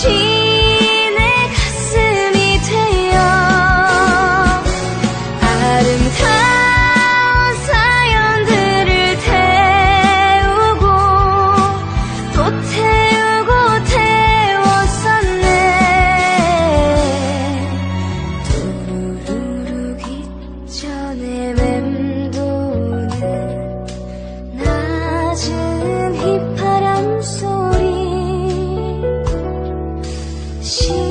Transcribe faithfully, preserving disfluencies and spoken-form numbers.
내 가슴이 되어 아름다운 사연들을 태우고 또 태우고 태웠었네. 도루룩 이전에 맴도는 낮은 휘파람 소리.